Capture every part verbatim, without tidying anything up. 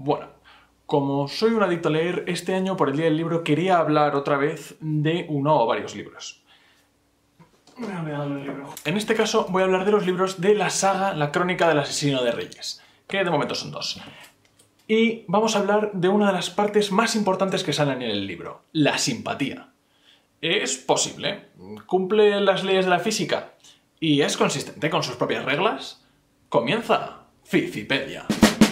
Bueno, como soy un adicto a leer, este año por el Día del Libro quería hablar otra vez de uno o varios libros. En este caso voy a hablar de los libros de la saga La Crónica del Asesino de Reyes, que de momento son dos. Y vamos a hablar de una de las partes más importantes que salen en el libro, la simpatía. Es posible, cumple las leyes de la física y es consistente con sus propias reglas. Comienza Fifipedia.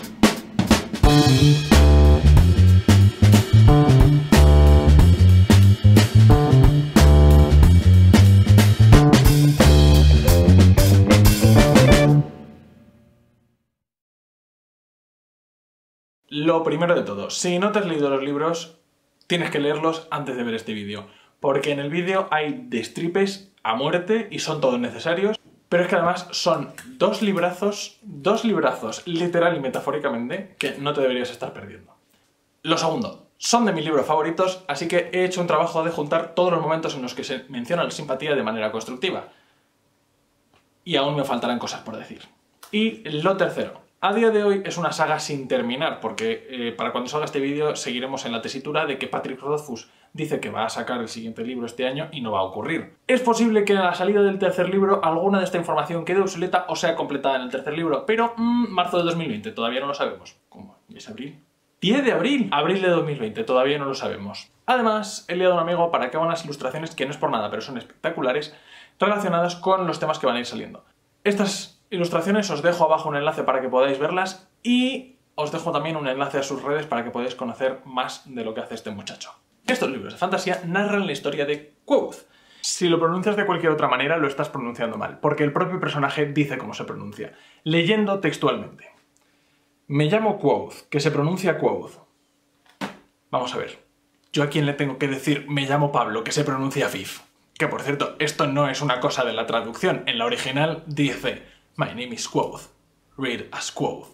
Lo primero de todo, si no te has leído los libros, tienes que leerlos antes de ver este vídeo, porque en el vídeo hay destripes a muerte y son todos necesarios, pero es que además son dos librazos, dos librazos literal y metafóricamente, que no te deberías estar perdiendo. Lo segundo, son de mis libros favoritos, así que he hecho un trabajo de juntar todos los momentos en los que se menciona la simpatía de manera constructiva. Y aún me faltarán cosas por decir. Y lo tercero, a día de hoy es una saga sin terminar, porque eh, para cuando salga este vídeo seguiremos en la tesitura de que Patrick Rothfuss dice que va a sacar el siguiente libro este año y no va a ocurrir. Es posible que a la salida del tercer libro alguna de esta información quede obsoleta o sea completada en el tercer libro, pero mmm, marzo de dos mil veinte, todavía no lo sabemos. ¿Cómo? ¿Es abril? diez de abril, abril de dos mil veinte, todavía no lo sabemos. Además, he liado a un amigo para que haga unas ilustraciones que no es por nada, pero son espectaculares, relacionadas con los temas que van a ir saliendo. Estas ilustraciones os dejo abajo un enlace para que podáis verlas y os dejo también un enlace a sus redes para que podáis conocer más de lo que hace este muchacho. Estos libros de fantasía narran la historia de Quoth. Si lo pronuncias de cualquier otra manera, lo estás pronunciando mal, porque el propio personaje dice cómo se pronuncia. Leyendo textualmente. Me llamo Quoth, que se pronuncia Quoth. Vamos a ver. ¿Yo a quién le tengo que decir me llamo Pablo, que se pronuncia Fif? Que por cierto, esto no es una cosa de la traducción. En la original dice My name is Quoth. Read as Quoth.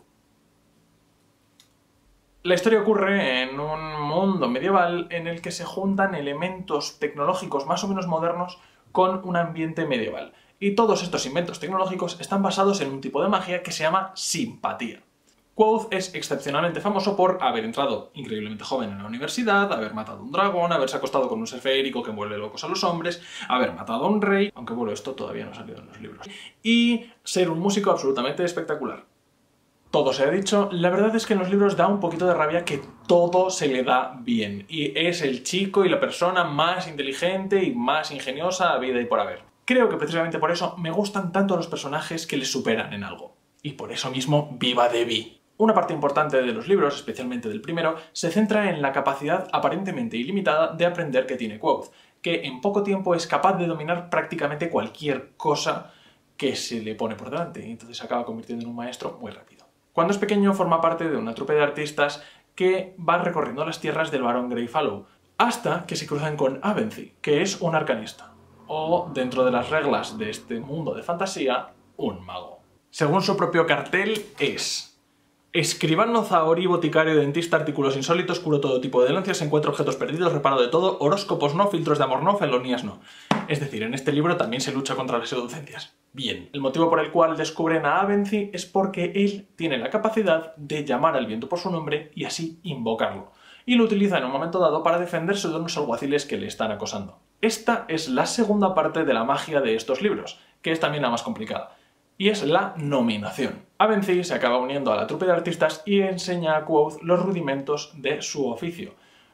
La historia ocurre en un mundo medieval en el que se juntan elementos tecnológicos más o menos modernos con un ambiente medieval. Y todos estos inventos tecnológicos están basados en un tipo de magia que se llama simpatía. Quoth es excepcionalmente famoso por haber entrado increíblemente joven en la universidad, haber matado a un dragón, haberse acostado con un ser feérico que vuelve locos a los hombres, haber matado a un rey, aunque bueno, esto todavía no ha salido en los libros, y ser un músico absolutamente espectacular. Todo se ha dicho, la verdad es que en los libros da un poquito de rabia que todo se le da bien, y es el chico y la persona más inteligente y más ingeniosa a vida y por haber. Creo que precisamente por eso me gustan tanto los personajes que les superan en algo. Y por eso mismo, ¡viva Debbie! Una parte importante de los libros, especialmente del primero, se centra en la capacidad aparentemente ilimitada de aprender que tiene Quoth, que en poco tiempo es capaz de dominar prácticamente cualquier cosa que se le pone por delante, y entonces se acaba convirtiendo en un maestro muy rápido. Cuando es pequeño forma parte de una trupe de artistas que va recorriendo las tierras del barón Greyfallow, hasta que se cruzan con Avency, que es un arcanista, o dentro de las reglas de este mundo de fantasía, un mago. Según su propio cartel es escribano, zahorí, boticario, dentista, artículos insólitos, curo todo tipo de dolencias, encuentro objetos perdidos, reparo de todo, horóscopos no, filtros de amor no, felonías no. Es decir, en este libro también se lucha contra las seducencias. Bien, el motivo por el cual descubren a Avency es porque él tiene la capacidad de llamar al viento por su nombre y así invocarlo. Y lo utiliza en un momento dado para defenderse de unos alguaciles que le están acosando. Esta es la segunda parte de la magia de estos libros, que es también la más complicada. Y es la nominación. Avency se acaba uniendo a la trupe de artistas y enseña a Quoth los rudimentos de su oficio.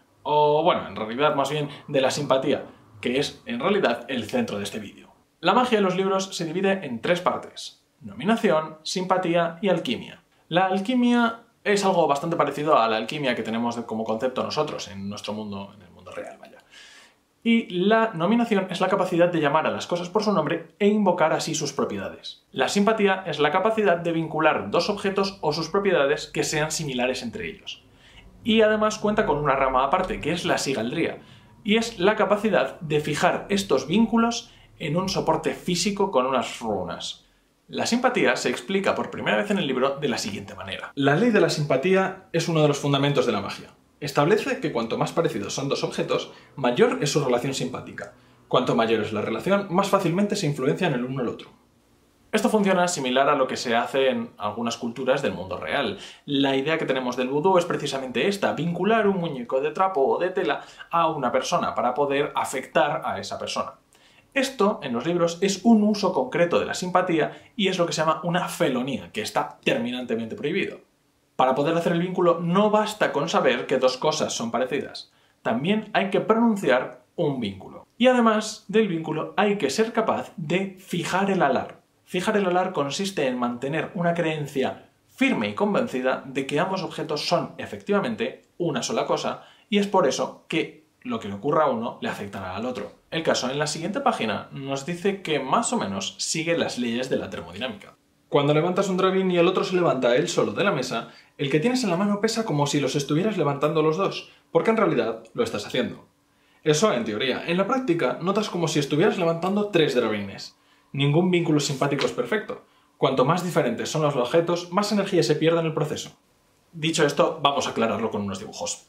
O bueno, en realidad más bien de la simpatía, que es en realidad el centro de este vídeo. La magia de los libros se divide en tres partes: nominación, simpatía y alquimia. La alquimia es algo bastante parecido a la alquimia que tenemos como concepto nosotros en nuestro mundo, en el mundo real, vaya. Y la nominación es la capacidad de llamar a las cosas por su nombre e invocar así sus propiedades. La simpatía es la capacidad de vincular dos objetos o sus propiedades que sean similares entre ellos. Y además cuenta con una rama aparte, que es la sigaldría, y es la capacidad de fijar estos vínculos en un soporte físico con unas runas. La simpatía se explica por primera vez en el libro de la siguiente manera. La ley de la simpatía es uno de los fundamentos de la magia. Establece que cuanto más parecidos son dos objetos, mayor es su relación simpática. Cuanto mayor es la relación, más fácilmente se influencian el uno al otro. Esto funciona similar a lo que se hace en algunas culturas del mundo real. La idea que tenemos del vudú es precisamente esta: vincular un muñeco de trapo o de tela a una persona para poder afectar a esa persona. Esto, en los libros, es un uso concreto de la simpatía y es lo que se llama una felonía, que está terminantemente prohibido. Para poder hacer el vínculo no basta con saber que dos cosas son parecidas. También hay que pronunciar un vínculo. Y además del vínculo hay que ser capaz de fijar el alar. Fijar el alar consiste en mantener una creencia firme y convencida de que ambos objetos son efectivamente una sola cosa y es por eso que lo que le ocurra a uno le afectará al otro. El caso en la siguiente página nos dice que más o menos sigue las leyes de la termodinámica. Cuando levantas un drabín y el otro se levanta él solo de la mesa, el que tienes en la mano pesa como si los estuvieras levantando los dos, porque en realidad lo estás haciendo. Eso en teoría. En la práctica notas como si estuvieras levantando tres drabines. Ningún vínculo simpático es perfecto. Cuanto más diferentes son los objetos, más energía se pierde en el proceso. Dicho esto, vamos a aclararlo con unos dibujos.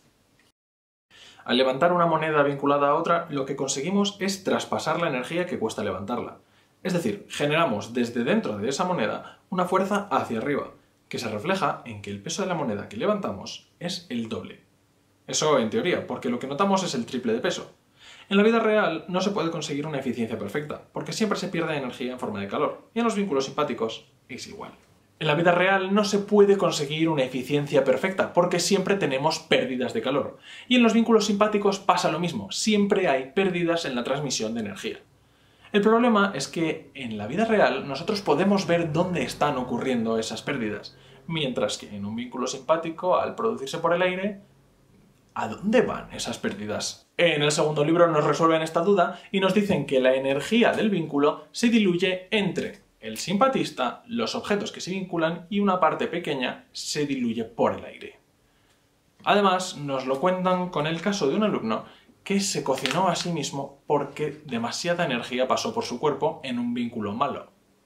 Al levantar una moneda vinculada a otra, lo que conseguimos es traspasar la energía que cuesta levantarla. Es decir, generamos desde dentro de esa moneda una fuerza hacia arriba, que se refleja en que el peso de la moneda que levantamos es el doble. Eso en teoría, porque lo que notamos es el triple de peso. En la vida real no se puede conseguir una eficiencia perfecta, porque siempre se pierde energía en forma de calor, y en los vínculos simpáticos es igual. En la vida real no se puede conseguir una eficiencia perfecta, porque siempre tenemos pérdidas de calor. Y en los vínculos simpáticos pasa lo mismo, siempre hay pérdidas en la transmisión de energía. El problema es que en la vida real nosotros podemos ver dónde están ocurriendo esas pérdidas, mientras que en un vínculo simpático, al producirse por el aire, ¿a dónde van esas pérdidas? En el segundo libro nos resuelven esta duda y nos dicen que la energía del vínculo se diluye entre el simpatista, los objetos que se vinculan y una parte pequeña se diluye por el aire. Además, nos lo cuentan con el caso de un alumno que se cocinó a sí mismo porque demasiada energía pasó por su cuerpo en un vínculo malo.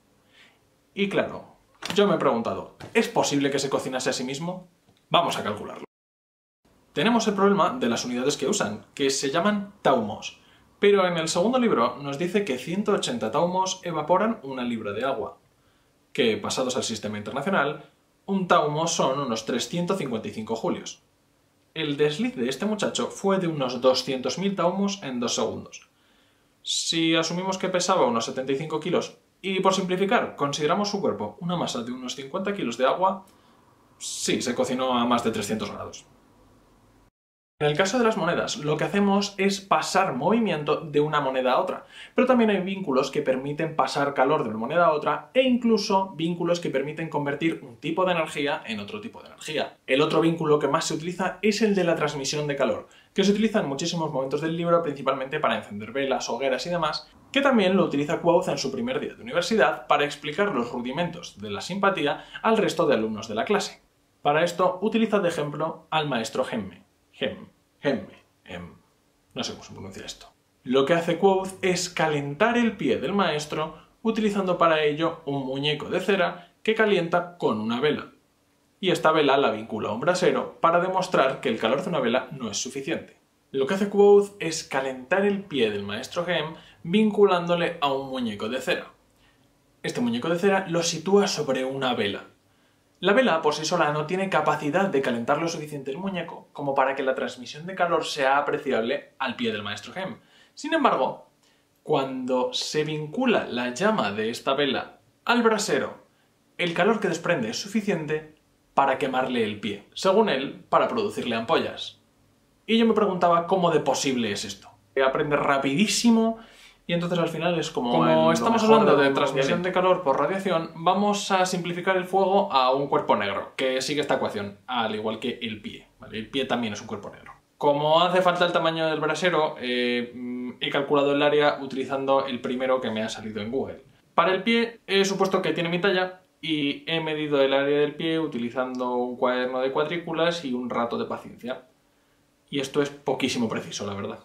Y claro, yo me he preguntado, ¿es posible que se cocinase a sí mismo? Vamos a calcularlo. Tenemos el problema de las unidades que usan, que se llaman taumos, pero en el segundo libro nos dice que ciento ochenta taumos evaporan una libra de agua, que pasados al sistema internacional, un taumo son unos trescientos cincuenta y cinco julios. El desliz de este muchacho fue de unos doscientos mil taumos en dos segundos. Si asumimos que pesaba unos setenta y cinco kilos, y por simplificar, consideramos su cuerpo una masa de unos cincuenta kilos de agua, sí, se cocinó a más de trescientos grados. En el caso de las monedas, lo que hacemos es pasar movimiento de una moneda a otra, pero también hay vínculos que permiten pasar calor de una moneda a otra e incluso vínculos que permiten convertir un tipo de energía en otro tipo de energía. El otro vínculo que más se utiliza es el de la transmisión de calor, que se utiliza en muchísimos momentos del libro, principalmente para encender velas, hogueras y demás, que también lo utiliza Quoth en su primer día de universidad para explicar los rudimentos de la simpatía al resto de alumnos de la clase. Para esto utiliza de ejemplo al maestro Gemme. Hem, Hemme, em, no sé cómo se pronuncia esto. Lo que hace Quoth es calentar el pie del maestro utilizando para ello un muñeco de cera que calienta con una vela. Y esta vela la vincula a un brasero para demostrar que el calor de una vela no es suficiente. Lo que hace Quoth es calentar el pie del maestro Hem vinculándole a un muñeco de cera. Este muñeco de cera lo sitúa sobre una vela. La vela por sí sola no tiene capacidad de calentar lo suficiente el muñeco como para que la transmisión de calor sea apreciable al pie del maestro Hem. Sin embargo, cuando se vincula la llama de esta vela al brasero, el calor que desprende es suficiente para quemarle el pie, según él, para producirle ampollas. Y yo me preguntaba cómo de posible es esto. Aprende rapidísimo. Y entonces al final es como... Como estamos hablando de transmisión de calor por radiación, vamos a simplificar el fuego a un cuerpo negro, que sigue esta ecuación, al igual que el pie, ¿vale? El pie también es un cuerpo negro. Como hace falta el tamaño del brasero, eh, he calculado el área utilizando el primero que me ha salido en Google. Para el pie he supuesto que tiene mi talla y he medido el área del pie utilizando un cuaderno de cuadrículas y un rato de paciencia. Y esto es poquísimo preciso, la verdad.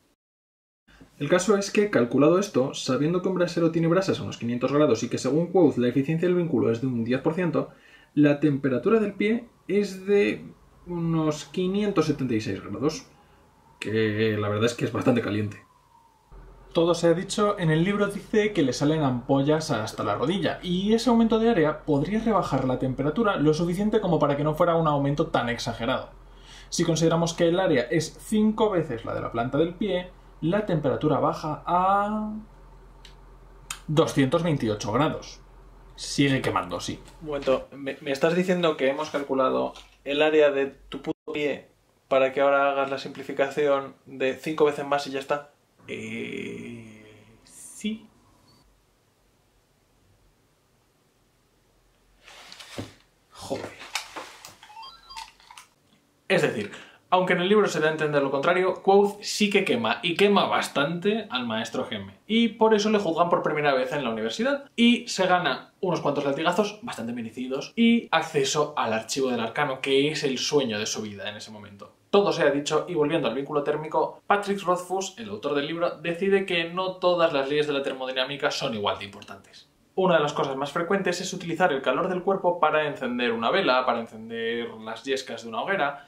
El caso es que, calculado esto, sabiendo que un brasero tiene brasas a unos quinientos grados y que según Quoth la eficiencia del vínculo es de un diez por ciento, la temperatura del pie es de unos quinientos setenta y seis grados, que la verdad es que es bastante caliente. Todo se ha dicho, en el libro dice que le salen ampollas hasta la rodilla, y ese aumento de área podría rebajar la temperatura lo suficiente como para que no fuera un aumento tan exagerado. Si consideramos que el área es cinco veces la de la planta del pie, la temperatura baja a doscientos veintiocho grados. Sigue quemando, sí. Un momento, ¿me, me estás diciendo que hemos calculado el área de tu puto pie para que ahora hagas la simplificación de cinco veces más y ya está? Eh... Sí. Joder. Es decir, aunque en el libro se da a entender lo contrario, Quoth sí que quema, y quema bastante al maestro Gemme. Y por eso le juzgan por primera vez en la universidad. Y se gana unos cuantos latigazos, bastante merecidos, y acceso al archivo del arcano, que es el sueño de su vida en ese momento. Todo se ha dicho, y volviendo al vínculo térmico, Patrick Rothfuss, el autor del libro, decide que no todas las leyes de la termodinámica son igual de importantes. Una de las cosas más frecuentes es utilizar el calor del cuerpo para encender una vela, para encender las yescas de una hoguera,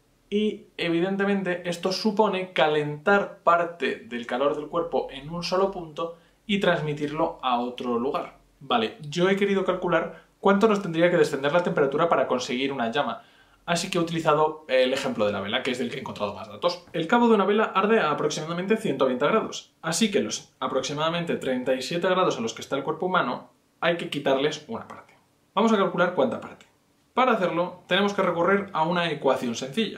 y evidentemente esto supone calentar parte del calor del cuerpo en un solo punto y transmitirlo a otro lugar. Vale, yo he querido calcular cuánto nos tendría que descender la temperatura para conseguir una llama, así que he utilizado el ejemplo de la vela, que es del que he encontrado más datos. El cabo de una vela arde a aproximadamente ciento veinte grados, así que los aproximadamente treinta y siete grados a los que está el cuerpo humano hay que quitarles una parte. Vamos a calcular cuánta parte. Para hacerlo tenemos que recurrir a una ecuación sencilla.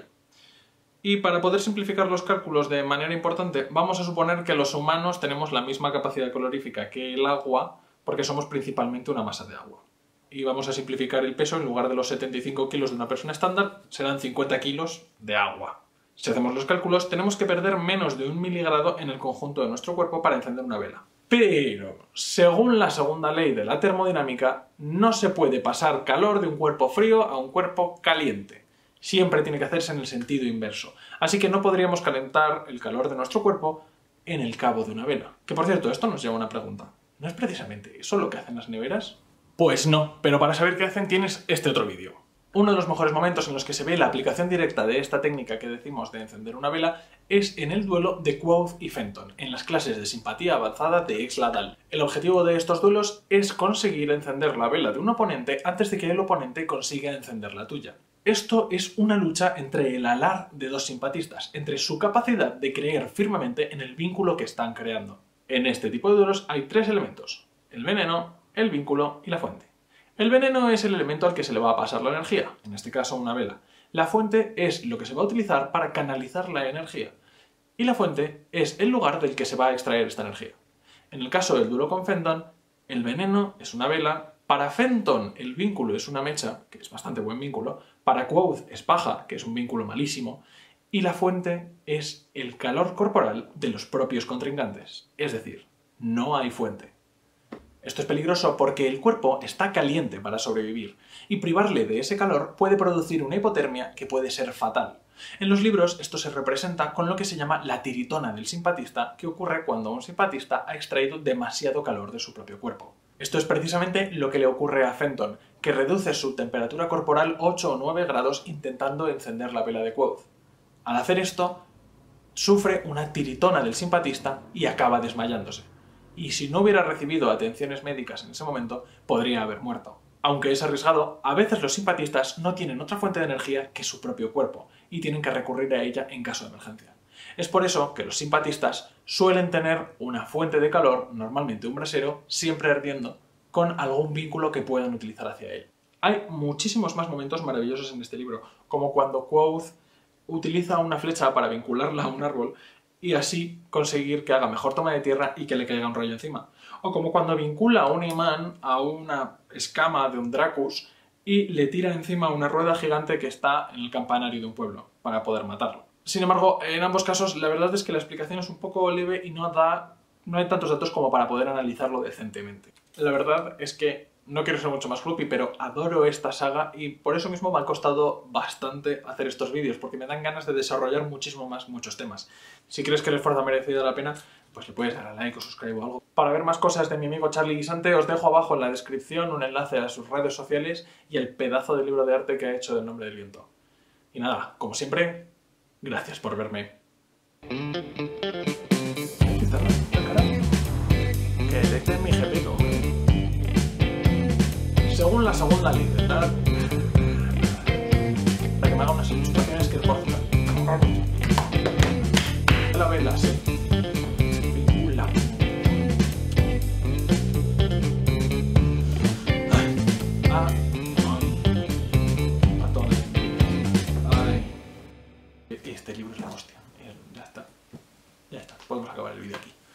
Y para poder simplificar los cálculos de manera importante, vamos a suponer que los humanos tenemos la misma capacidad calorífica que el agua, porque somos principalmente una masa de agua. Y vamos a simplificar el peso, en lugar de los setenta y cinco kilos de una persona estándar, serán cincuenta kilos de agua. Si hacemos los cálculos, tenemos que perder menos de un miligrado en el conjunto de nuestro cuerpo para encender una vela. Pero, según la segunda ley de la termodinámica, no se puede pasar calor de un cuerpo frío a un cuerpo caliente. Siempre tiene que hacerse en el sentido inverso. Así que no podríamos calentar el calor de nuestro cuerpo en el cabo de una vela. Que por cierto, esto nos lleva a una pregunta. ¿No es precisamente eso lo que hacen las neveras? Pues no, pero para saber qué hacen tienes este otro vídeo. Uno de los mejores momentos en los que se ve la aplicación directa de esta técnica que decimos de encender una vela es en el duelo de Quoth y Fenton, en las clases de simpatía avanzada de Ex-Ladal. El objetivo de estos duelos es conseguir encender la vela de un oponente antes de que el oponente consiga encender la tuya. Esto es una lucha entre el alar de dos simpatistas, entre su capacidad de creer firmemente en el vínculo que están creando. En este tipo de duelos hay tres elementos: el veneno, el vínculo y la fuente. El veneno es el elemento al que se le va a pasar la energía, en este caso una vela. La fuente es lo que se va a utilizar para canalizar la energía. Y la fuente es el lugar del que se va a extraer esta energía. En el caso del duelo con Fenton, el veneno es una vela. Para Fenton el vínculo es una mecha, que es bastante buen vínculo. Para Quoth es paja, que es un vínculo malísimo. Y la fuente es el calor corporal de los propios contrincantes. Es decir, no hay fuente. Esto es peligroso porque el cuerpo está caliente para sobrevivir, y privarle de ese calor puede producir una hipotermia que puede ser fatal. En los libros esto se representa con lo que se llama la tiritona del simpatista, que ocurre cuando un simpatista ha extraído demasiado calor de su propio cuerpo. Esto es precisamente lo que le ocurre a Fenton, que reduce su temperatura corporal ocho o nueve grados intentando encender la vela de Quoth. Al hacer esto, sufre una tiritona del simpatista y acaba desmayándose. Y si no hubiera recibido atenciones médicas en ese momento, podría haber muerto. Aunque es arriesgado, a veces los simpatistas no tienen otra fuente de energía que su propio cuerpo, y tienen que recurrir a ella en caso de emergencia. Es por eso que los simpatistas suelen tener una fuente de calor, normalmente un brasero, siempre ardiendo, con algún vínculo que puedan utilizar hacia él. Hay muchísimos más momentos maravillosos en este libro, como cuando Quoth utiliza una flecha para vincularla a un árbol, y así conseguir que haga mejor toma de tierra y que le caiga un rayo encima. O como cuando vincula un imán a una escama de un Dracus y le tira encima una rueda gigante que está en el campanario de un pueblo, para poder matarlo. Sin embargo, en ambos casos la verdad es que la explicación es un poco leve y no da, no hay tantos datos como para poder analizarlo decentemente. La verdad es que no quiero ser mucho más floppy, pero adoro esta saga y por eso mismo me ha costado bastante hacer estos vídeos, porque me dan ganas de desarrollar muchísimo más muchos temas. Si crees que el esfuerzo ha merecido la pena, pues le puedes dar a like o suscribir o algo. Para ver más cosas de mi amigo Charlie Guisante, os dejo abajo en la descripción un enlace a sus redes sociales y el pedazo de libro de arte que ha hecho del Nombre del Viento. Y nada, como siempre, gracias por verme. Este es mi jepito. Según la segunda libertad, para que me haga unas ilustraciones que por la vela, sí. Película. Ah, ay. Patones. Ay. Este libro es la hostia. Ya está. Ya está. Podemos acabar el vídeo aquí.